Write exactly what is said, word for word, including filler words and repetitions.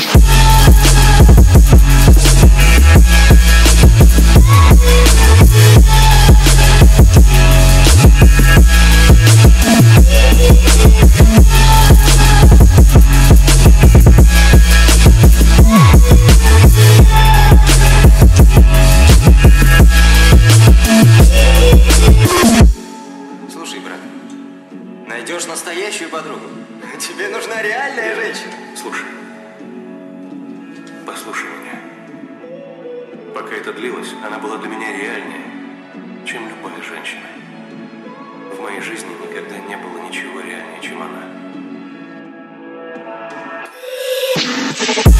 Найдешь настоящую подругу. Тебе нужна реальная женщина. Слушай, послушай меня. Пока это длилось, она была для меня реальнее, чем любая женщина. В моей жизни никогда не было ничего реальнее, чем она.